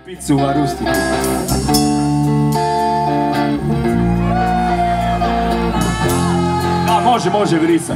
Pizzu a rustiku. Da, može vrisak.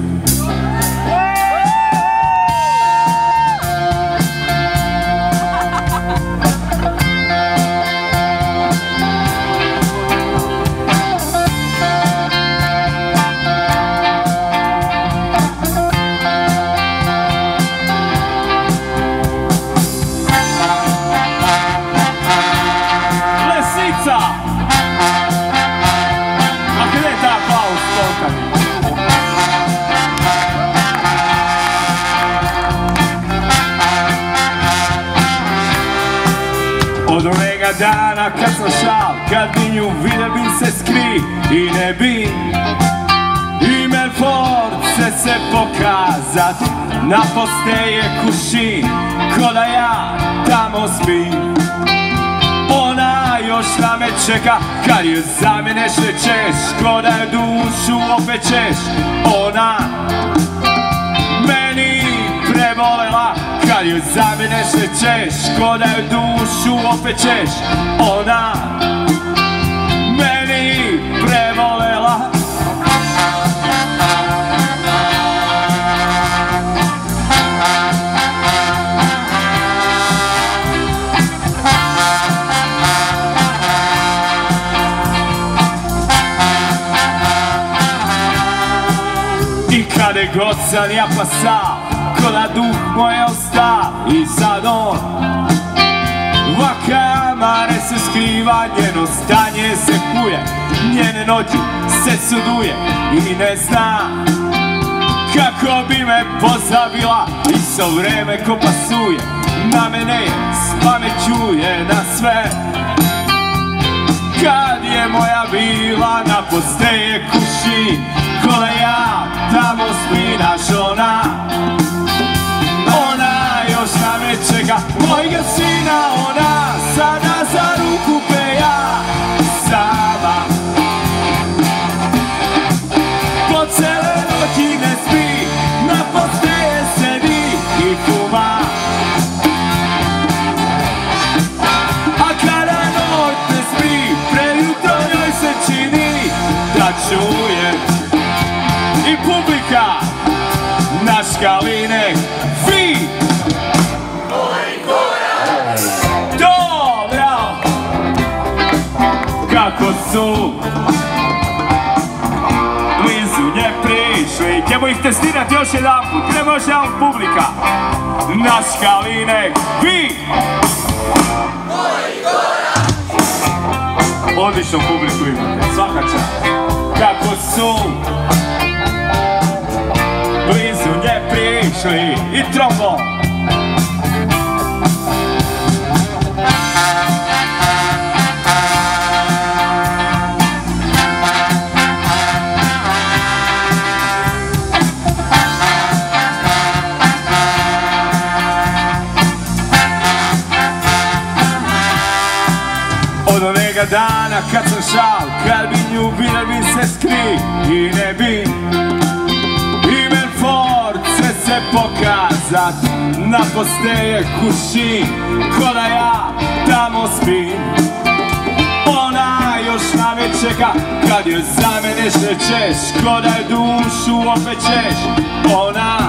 Od onega dana kad sam šal, kad bi nju vidio bi se skri i ne bi ime force se pokazat. Na posteje kuši, ko da ja tamo spim. Ona još na me čeka, kad ju za mene šećeš, ko da je dušu opečeš. Ona meni prebolela, kad ju za mene šećeš, ko da ju dušu opečeš. Ona meni prebolela. I kade god sam ja pasao, ko da duh moj osta, i sad on vakamare se skriva, njeno stanje se kuje, njene noći se suduje i ne zna kako bi me pozabila. I so vreme ko pasuje, na mene je spamećuje na sve. Kad je moja bila na posteje kuši, ko da ja tamo spinaš. Ona još na me čeka, mojega sina. Ona sada za ruku peja sama, po cele noći ne spi, na posteje sedi i kuma. A kada noć ne spi, prejutro njoj se čini da čuje i publika naš Kalinek. Vi! Dobro! Kako su blizu nje prišli. Ćemo ih testirati još jedan put. Ne može on publika. Naš Kalinek. Vi! Odličnu publiku imate. Svaka čast. Kako su blizu nje prišli. I trombon. Od onega dana kad sam šal, kad bi nju vidio bi se skri i ne bi imen force se pokazat. Na posteje kuši, ko da ja tamo spim. Ona još na me čeka, kad ju za mene šećeš, ko da je dušu opečeš. Ona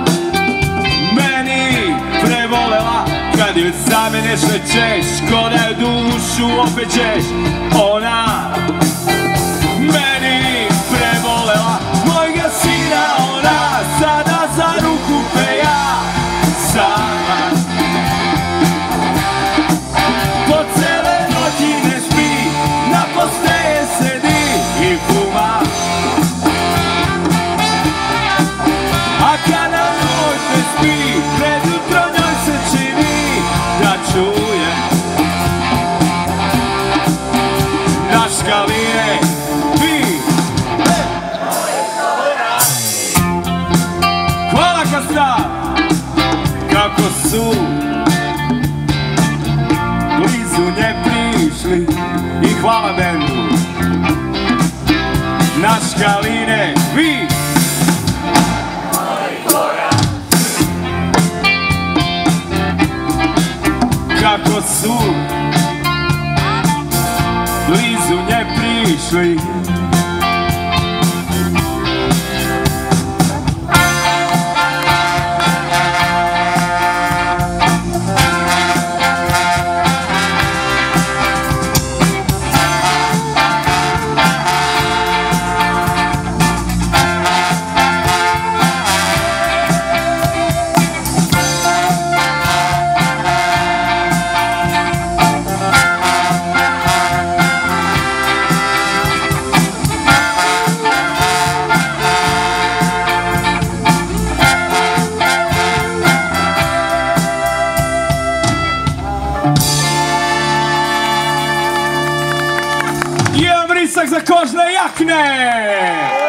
meni prebolela, kad ju za mene šećeš, ko da je dušu opečeš. Ona meni prebolela, mojega sina. Ona sada za ruku peja sama, po cele noći ne spi, na posteje sedi i kuma. A kada noć ne spi, predutro njoj se čini da čuje naš Kalinek. Vi! Hvala Kastar! Kako su blizu nje prišli. I hvala bendu. Naš Kalinek. Vi! Kako su išli. Imam vrisak za kožne jakne!